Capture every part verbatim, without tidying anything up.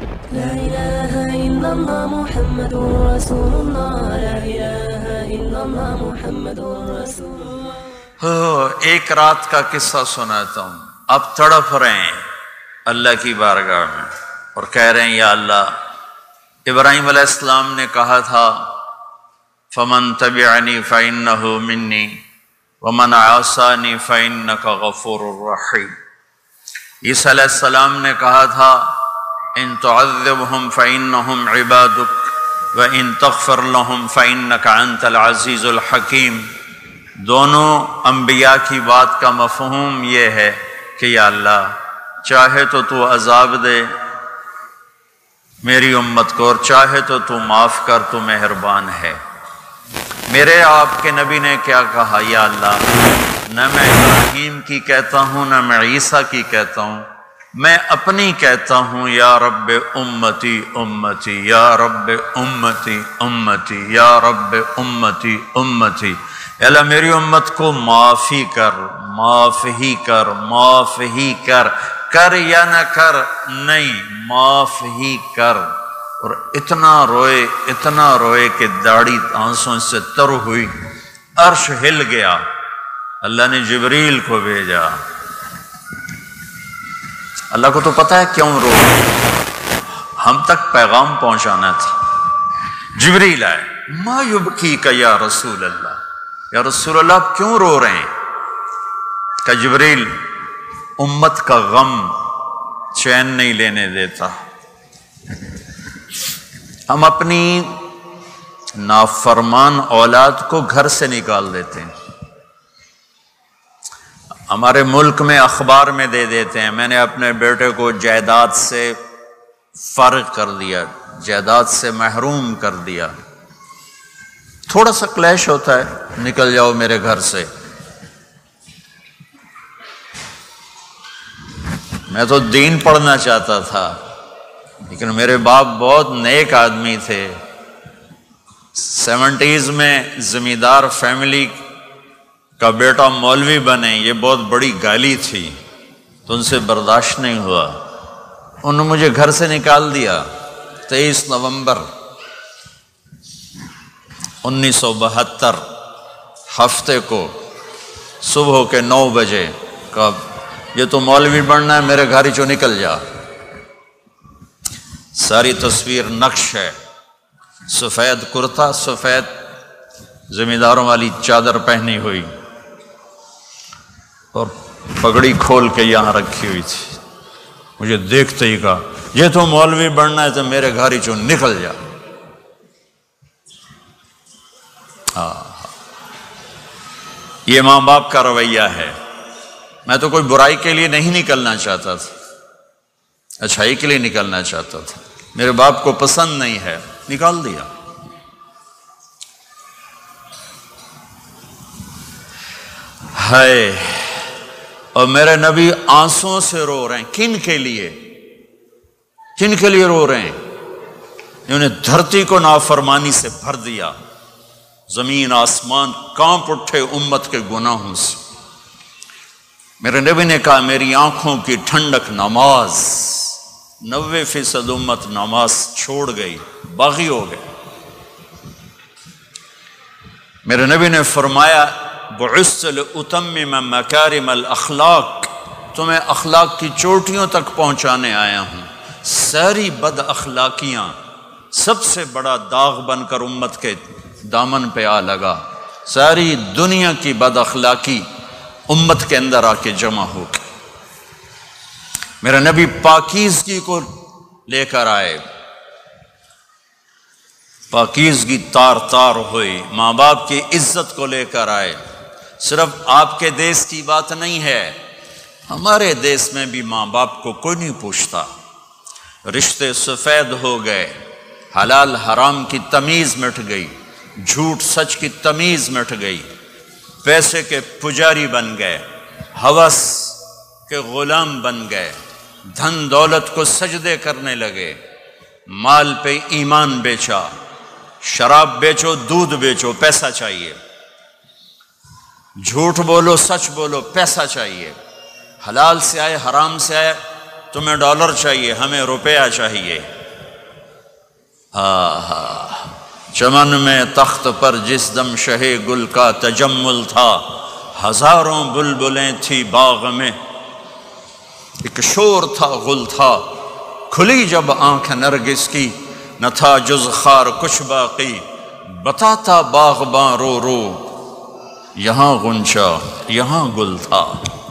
لا إله إلا الله محمد رسول الله لا إله إلا الله محمد رسول الله. ایک رات کا قصہ سناتا ہوں. اب تڑپ رہے ہیں اللہ کی بارگاہ میں اور کہہ رہے ہیں یا اللہ، ابراہیم علیہ السلام نے کہا تھا فمن تبعنی فإنہ منی ومن عصانی فإنک غفور رحیم. عیسیٰ علیہ السلام نے کہا تھا ان تعذبہم فإنہم عبادک وإن تغفر لہم فإنک انت العزیز الحکیم. دونوں انبیاء کی بات کا مفہوم یہ ہے کہ یا اللہ چاہے تو تو عذاب دے میری امت کو اور چاہے تو تو معاف کر، تو مہربان ہے. میرے آپ کے نبی نے کیا کہا؟ یا اللہ نہ میں ابراہیم کی کہتا ہوں نہ میں عیسیٰ کی کہتا ہوں، میں اپنی کہتا ہوں یا رب امتی امتی یا رب امتی امتی یا رب امتی امتی. اللہ میری امت کو معاف ہی کر، معاف ہی کر، معاف ہی کر. کر یا نہ کر نہیں، معاف ہی کر. اور اتنا روئے اتنا روئے کہ داڑھی آنسوں سے تر ہوئی، عرش ہل گیا. اللہ نے جبریل کو بھیجا. اللہ کو تو پتہ ہے کیوں رو رہے، ہم تک پیغام پہنچانا تھا. جبریل آئے، ما یبکیک یا رسول اللہ، یا رسول اللہ آپ کیوں رو رہے ہیں؟ کہ جبریل امت کا غم چین نہیں لینے دیتا. ہم اپنی نافرمان اولاد کو گھر سے نکال دیتے ہیں. ہمارے ملک میں اخبار میں دے دیتے ہیں میں نے اپنے بیٹے کو جائیداد سے فارغ کر دیا، جائیداد سے محروم کر دیا. تھوڑا سا کلیش ہوتا ہے، نکل جاؤ میرے گھر سے. میں تو دین پڑھنا چاہتا تھا لیکن میرے باپ بہت نیک آدمی تھے. سیونٹیز میں زمیندار فیملی کا بیٹا مولوی بنے، یہ بہت بڑی گالی تھی تو ان سے برداشت نہیں ہوا، انہوں نے مجھے گھر سے نکال دیا. تیئیس نومبر انیس سو بہتر ہفتے کو صبح کے نو بجے کا یہ تو مولوی بننا ہے، میرے گھر چو نکل جا. ساری تصویر نقش ہے، سفید کرتا، سفید زمینداروں والی چادر پہنی ہوئی اور پگڑی کھول کے یہاں رکھی ہوئی تھی. مجھے دیکھتے ہی کہا یہ تو مولوی بننا ہے تو میرے گھر چو نکل جا. ہاں یہ ماں باپ کا رویہ ہے. میں تو کوئی برائی کے لیے نہیں نکلنا چاہتا تھا، اچھائی کے لیے نکلنا چاہتا تھا. میرے باپ کو پسند نہیں ہے، نکال دیا. ہائے، اور میرے نبی آنسوں سے رو رہے ہیں. کن کے لیے کن کے لیے رو رہے ہیں؟ انہوں نے دھرتی کو نافرمانی سے بھر دیا، زمین آسمان کانپ اٹھے امت کے گناہوں سے. میرے نبی نے کہا میری آنکھوں کی ٹھنڈک نماز. نوے فیصد امت نماز چھوڑ گئی، باغی ہو گئے. میرے نبی نے فرمایا بعثت لأتمم مکارم الاخلاق، تمہیں اخلاق کی چوٹیوں تک پہنچانے آیا ہوں. ساری بد اخلاقیاں سب سے بڑا داغ بن کر امت کے دامن پہ آ لگا. ساری دنیا کی بد اخلاقی امت کے اندر آ کے جمع ہو گئی. میرا نبی پاکیزگی کو لے کر آئے، پاکیزگی تار تار ہوئی. ماں باپ کی عزت کو لے کر آئے. صرف آپ کے دیس کی بات نہیں ہے، ہمارے دیس میں بھی ماں باپ کو کوئی نہیں پوچھتا. رشتے سفید ہو گئے، حلال حرام کی تمیز مٹ گئی، جھوٹ سچ کی تمیز مٹ گئی. پیسے کے پجاری بن گئے، ہوس کے غلام بن گئے، دھن دولت کو سجدے کرنے لگے. مال پہ ایمان بیچا، شراب بیچو، دودھ بیچو، پیسہ چاہیے. جھوٹ بولو، سچ بولو، پیسہ چاہیے. حلال سے آئے حرام سے آئے تمہیں ڈالر چاہیے، ہمیں روپیہ چاہیے۔ ہاں ہاں، چمن میں تخت پر جس دم شہ گل کا تجمل تھا، ہزاروں بلبلیں تھی باغ میں، ایک شور تھا غل تھا، کھلی جب آنکھ نرگس کی، نہ تھا جز خار کچھ باقی، بتاتا باغباں رو رو، یہاں غنچہ یہاں گل تھا۔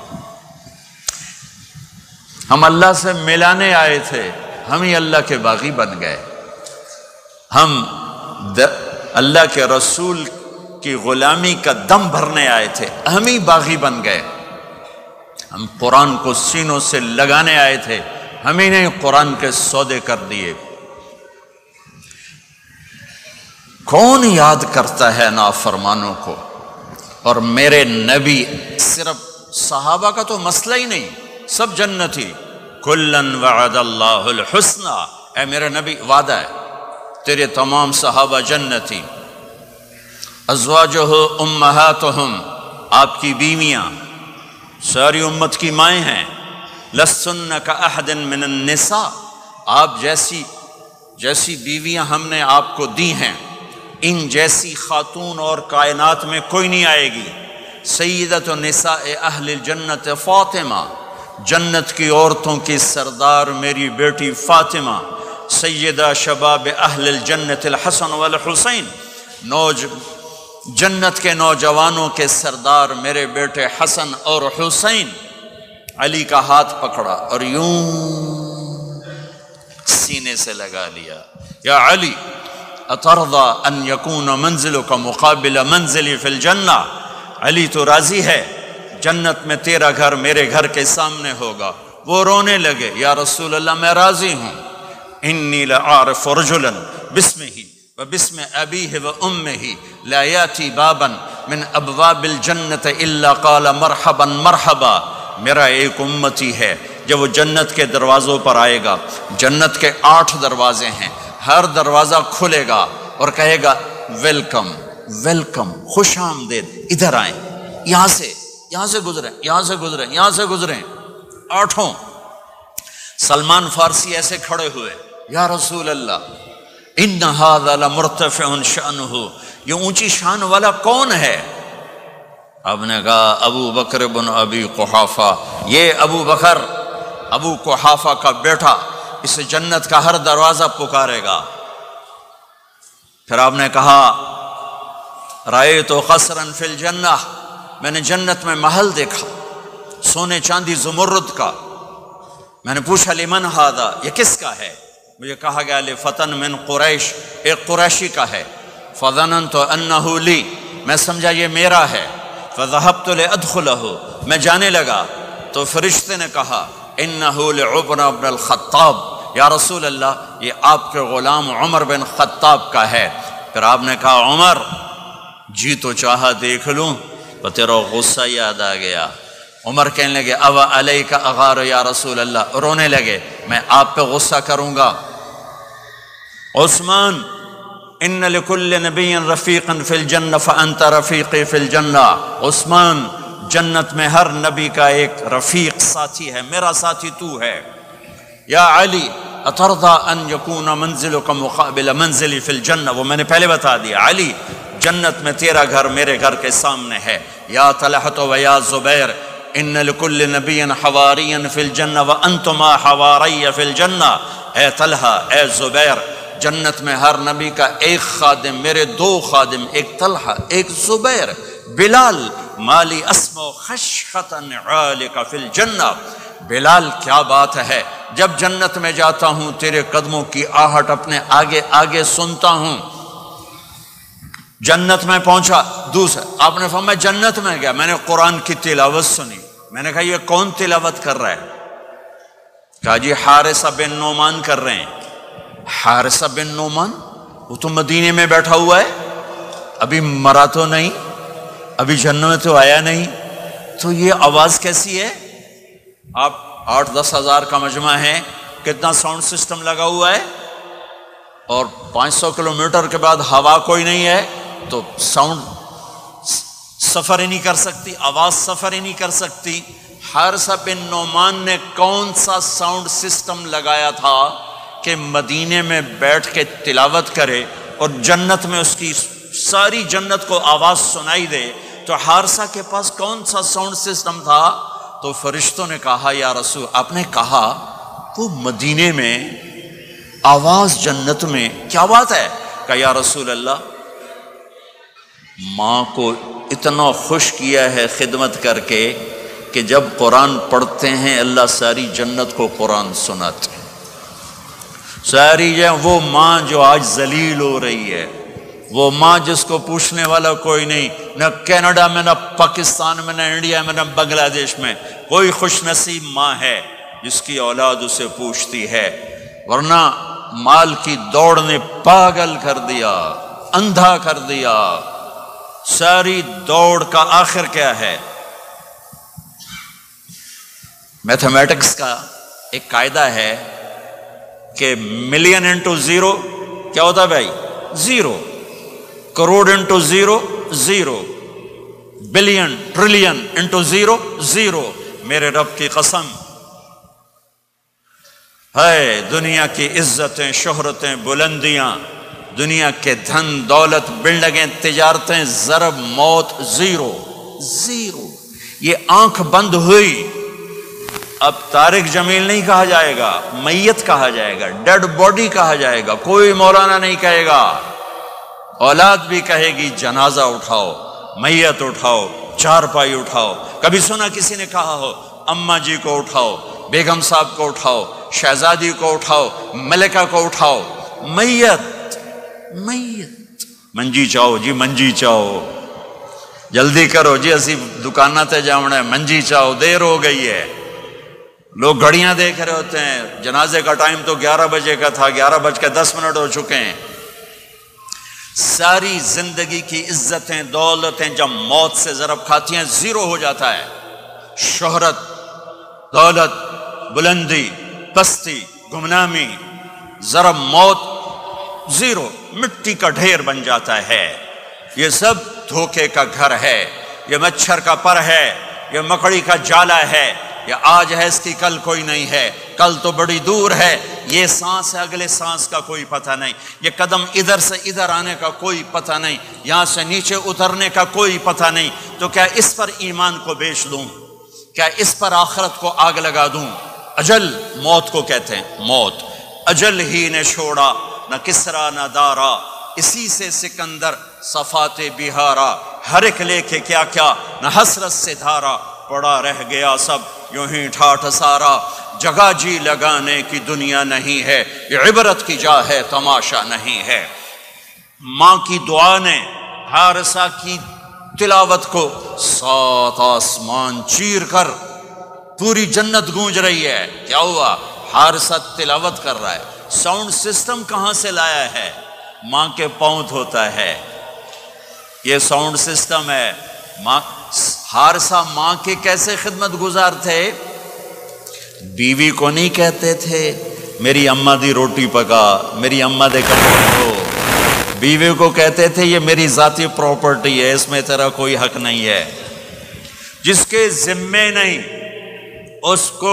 ہم اللہ سے ملانے آئے تھے، ہم ہی اللہ کے باغی بن گئے۔ ہم اللہ کے رسول کی غلامی کا دم بھرنے آئے تھے، ہم ہی باغی بن گئے۔ ہم قرآن کو سینوں سے لگانے آئے تھے، ہم ہی نے قرآن کے سودے کر دیے۔ کون یاد کرتا ہے نافرمانوں کو؟ اور میرے نبی، صرف صحابہ کا تو مسئلہ ہی نہیں، سب جنتی۔ کلن وعد اللہ الحسنى، اے میرے نبی وعدہ ہے تیرے تمام صحابہ جنتی۔ ازواجہ امہاتہم، آپ کی بیویاں ساری امت کی مائیں ہیں۔ لستن کاحد من النساء، آپ جیسی جیسی بیویاں ہم نے آپ کو دی ہیں، ان جیسی خاتون اور کائنات میں کوئی نہیں آئے گی۔ سیدۃ نساء اہل الجنت فاطمہ، جنت کی عورتوں کی سردار میری بیٹی فاطمہ۔ سیدہ شباب اہل الجنت الحسن والحسین، نوج جنت کے نوجوانوں کے سردار میرے بیٹے حسن اور حسین۔ علی کا ہاتھ پکڑا اور یوں سینے سے لگا لیا، یا علی اترضى ان یکون منزلک مقابل منزلی فی الجنہ، علی تو راضی ہے جنت میں تیرا گھر میرے گھر کے سامنے ہوگا؟ وہ رونے لگے، یا رسول اللہ میں راضی ہوں۔ انی لأعرف رجلا باسمہ وباسم ابیہ وامہ لا یاتی بابا من ابواب الجنت الا قال مرحبا مرحبا، میرا ایک امتی ہے جب وہ جنت کے دروازوں پر آئے گا، جنت کے آٹھ دروازے ہیں، ہر دروازہ کھلے گا اور کہے گا ویلکم ویلکم، خوش آمدید، ادھر آئیں، یہاں سے یہاں سے گزریں یہاں سے گزریں یہاں سے گزریں، آٹھوں۔ سلمان فارسی ایسے کھڑے ہوئے، یا رسول اللہ ان ھذا لمرتفع شأنہ، یہ اونچی شان والا کون ہے؟ آپ نے کہا ابو بکر بن ابی قحافہ، یہ ابو بکر ابو قحافہ کا بیٹا، اسے جنت کا ہر دروازہ پکارے گا۔ پھر آپ نے کہا رأیت قصرا فی الجنہ، میں نے جنت میں محل دیکھا سونے چاندی زمرد کا۔ میں نے پوچھا لمن ھذا، یہ کس کا ہے؟ مجھے کہا گیا لفتن من قریش، ایک قریشی کا ہے۔ فظننت انہ لی، میں سمجھا یہ میرا ہے۔ فذهبت لادخلہ، میں جانے لگا تو فرشتے نے کہا انہ لعمر بن الخطاب، یا رسول اللہ یہ آپ کے غلام عمر بن خطاب کا ہے۔ پھر آپ نے کہا عمر جی تو چاہا دیکھ لوں، تو تیرا غصہ یاد آ گیا۔ عمر کہنے لگے او علیک اغار یا رسول اللہ، رونے لگے میں آپ پہ غصہ کروں گا۔ عثمان ان لکل نبی رفیقا فی الجنہ فانت رفیقی فی الجنہ، عثمان جنت میں ہر نبی کا ایک رفیق ساتھی ہے، میرا ساتھی تو ہے۔ یا علی اترضى ان یکون منزلک مقابل منزلی فی الجنہ، وہ میں نے پہلے بتا دیا، علی جنت میں تیرا گھر میرے گھر کے سامنے ہے۔ یا طلحۃ و یا زبیر ان لکل نبی حواری فی الجنہ وانتما حواری فی الجنہ، اے طلحہ اے زبیر جنت میں ہر نبی کا ایک خادم، میرے دو خادم، ایک طلحہ ایک زبیر۔ بلال مالی اسمع خشخطا عالک فی الجنہ، بلال کیا بات ہے، جب جنت میں جاتا ہوں تیرے قدموں کی آہٹ اپنے آگے آگے سنتا ہوں۔ جنت میں پہنچا، دوسرا آپ نے فرمایا جنت میں گیا، میں نے قرآن کی تلاوت سنی، میں نے کہا یہ کون تلاوت کر رہا ہے؟ کہا جی حارثہ بن نعمان کر رہے ہیں۔ حارثہ بن نعمان وہ تو مدینے میں بیٹھا ہوا ہے، ابھی مرا تو نہیں، ابھی جنت میں تو آیا نہیں، تو یہ آواز کیسی ہے؟ آپ آٹھ دس ہزار کا مجمع ہے، کتنا ساؤنڈ سسٹم لگا ہوا ہے، اور پانچ سو کلومیٹر کے بعد ہوا کوئی نہیں ہے تو ساؤنڈ سفر ہی نہیں کر سکتی، آواز سفر ہی نہیں کر سکتی۔ حارثہ بن نعمان نے کون سا ساؤنڈ سسٹم لگایا تھا کہ مدینے میں بیٹھ کے تلاوت کرے اور جنت میں اس کی ساری جنت کو آواز سنائی دے؟ تو حارثہ کے پاس کون سا ساؤنڈ سسٹم تھا؟ تو فرشتوں نے کہا یا رسول، آپ نے کہا وہ مدینے میں آواز جنت میں، کیا بات ہے؟ کہ یا رسول اللہ، ماں کو اتنا خوش کیا ہے خدمت کر کے کہ جب قرآن پڑھتے ہیں اللہ ساری جنت کو قرآن سناتے ہیں۔ ساری جو وہ ماں جو آج ذلیل ہو رہی ہے، وہ ماں جس کو پوچھنے والا کوئی نہیں، نہ کینیڈا میں، نہ پاکستان میں، نہ انڈیا میں، نہ بنگلہ دیش میں کوئی خوش نصیب ماں ہے جس کی اولاد اسے پوچھتی ہے، ورنہ مال کی دوڑ نے پاگل کر دیا، اندھا کر دیا۔ ساری دوڑ کا آخر کیا ہے؟ میتھمیٹکس کا ایک قاعدہ ہے کہ ملین انٹو زیرو کیا ہوتا ہے بھائی؟ Zero. Crore into zero zero, billion trillion into zero zero. میرے رب کی قسم ہے، دنیا کی عزتیں، شہرتیں، بلندیاں، دنیا کے دھن دولت، بلڈنگیں، تجارتیں، ضرب موت زیرو زیرو۔ یہ آنکھ بند ہوئی، اب طارق جمیل نہیں کہا جائے گا، میت کہا جائے گا، ڈیڈ باڈی کہا جائے گا۔ کوئی مولانا نہیں کہے گا، اولاد بھی کہے گی جنازہ اٹھاؤ، میت اٹھاؤ، چارپائی اٹھاؤ۔ کبھی سنا کسی نے کہا ہو اماں جی کو اٹھاؤ، بیگم صاحب کو اٹھاؤ، شہزادی کو اٹھاؤ، ملکہ کو اٹھاؤ؟ میت میت۔ منجی چاہو جی، منجی چاہو، جلدی کرو جی، اسی دکانہ تے جاؤنا ہے، منجی چاہو، دیر ہو گئی ہے۔ لوگ گھڑیاں دیکھ رہے ہوتے ہیں، جنازے کا ٹائم تو گیارہ بجے کا تھا، گیارہ بج کے دس منٹ ہو چکے ہیں۔ ساری زندگی کی عزتیں، دولتیں جب موت سے ضرب کھاتی ہیں زیرو ہو جاتا ہے۔ شہرت، دولت، بلندی، پستی، گمنامی، ضرب موت زیرو، مٹی کا ڈھیر بن جاتا ہے۔ یہ سب دھوکے کا گھر ہے، یہ مچھر کا پر ہے، یہ مکڑی کا جالا ہے، یہ آج ہے اس کی کل کوئی نہیں ہے، کل تو بڑی دور ہے، یہ سانس ہے اگلے سانس کا کوئی پتہ نہیں، یہ قدم ادھر سے ادھر آنے کا کوئی پتہ نہیں، یہاں سے نیچے اترنے کا کوئی پتہ نہیں۔ تو کیا اس پر ایمان کو بیچ دوں؟ کیا اس پر آخرت کو آگ لگا دوں؟ اجل موت کو کہتے ہیں، موت اجل ہی نے چھوڑا، نہ کسرا نہ دارا، اسی سے سکندر صفات بہارا، ہر ایک لے کے کیا کیا، نہ حسرت سے دھارا، پڑا رہ گیا سب یوں ہی ٹھاٹھ سارا، جگہ جی لگانے کی دنیا نہیں ہے، یہ عبرت کی جا ہے، تماشا نہیں ہے۔ ماں کی دعا نے حارثہ کی تلاوت کو سات آسمان چیر کر پوری جنت گونج رہی ہے۔ کیا ہوا؟ حارثہ تلاوت کر رہا ہے۔ ساؤنڈ سسٹم کہاں سے لایا ہے؟ ماں کے پاؤں ہوتا ہے یہ ساؤنڈ سسٹم ہے۔ ماں حارثہ ماں کے کیسے خدمت گزار تھے؟ بیوی کو نہیں کہتے تھے میری اماں دی روٹی پکا، میری اماں دے کپڑے دھو، بیوی کو کہتے تھے یہ میری ذاتی پراپرٹی ہے، اس میں تیرا کوئی حق نہیں ہے۔ جس کے ذمے نہیں اس کو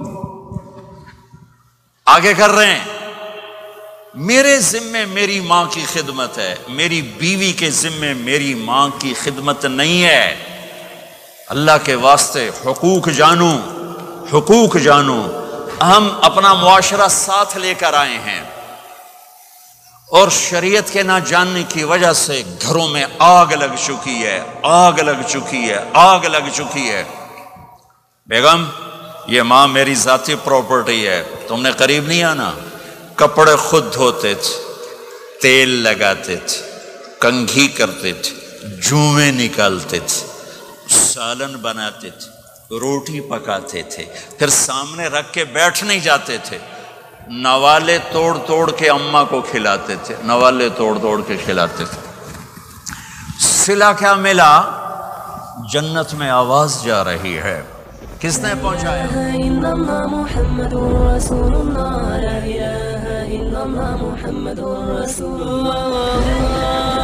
آگے کر رہے ہیں۔ میرے ذمے میری ماں کی خدمت ہے، میری بیوی کے ذمے میری ماں کی خدمت نہیں ہے۔ اللہ کے واسطے حقوق جانو، حقوق جانو۔ ہم اپنا معاشرہ ساتھ لے کر آئے ہیں اور شریعت کے نہ جاننے کی وجہ سے گھروں میں آگ لگ چکی ہے، آگ لگ چکی ہے، آگ لگ چکی ہے۔ بیگم یہ ماں میری ذاتی پراپرٹی ہے، تم نے قریب نہیں آنا۔ کپڑے خود دھوتے تھے، تیل لگاتے تھے، کنگھی کرتے تھے، جوئیں نکالتے تھے، سالن بناتے تھے، روٹی پکاتے تھے، پھر سامنے رکھ کے بیٹھ نہیں جاتے تھے، نوالے توڑ توڑ کے اماں کو کھلاتے تھے، نوالے توڑ توڑ کے کھلاتے تھے۔ صلہ کیا ملا؟ جنت میں آواز جا رہی ہے، کس نے پہنچایا؟ محمد رسول اللہ، لا الہ الا اللہ محمد رسول اللہ۔